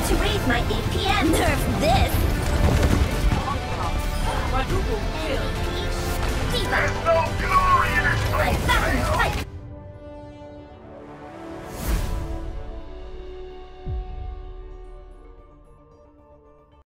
to raise my APM. Nerf this. Quadruple kill. D.Va. There's no glory in this I'm back in the fight.